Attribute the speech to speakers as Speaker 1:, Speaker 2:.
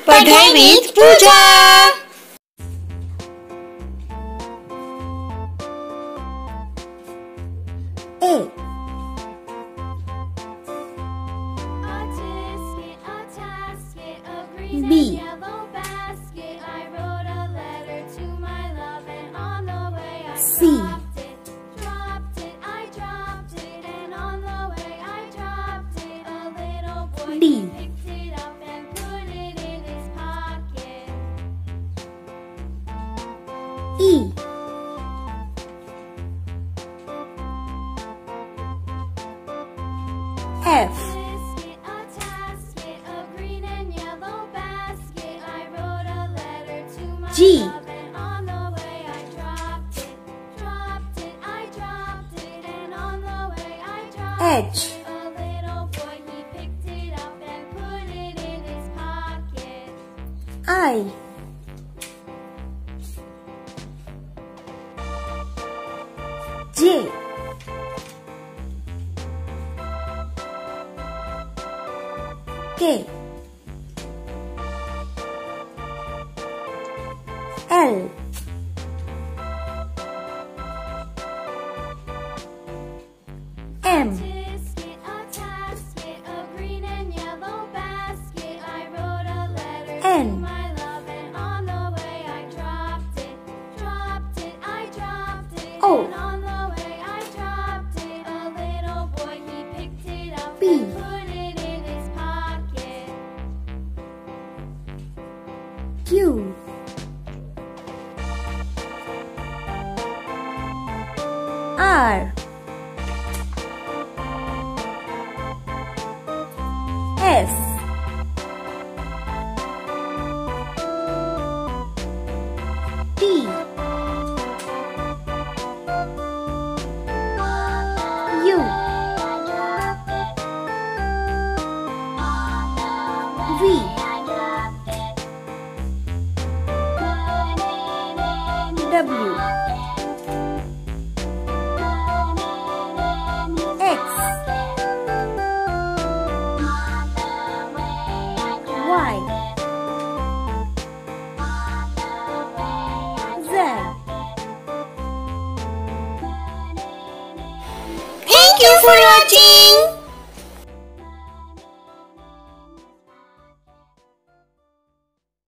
Speaker 1: Padhai with Pooja.
Speaker 2: A. B. C. D. E. F. G. H. I. J. K. L. M. N. O. P. Q. R. S. T. U. V. W. X. Y. Z.
Speaker 1: Thank you for watching.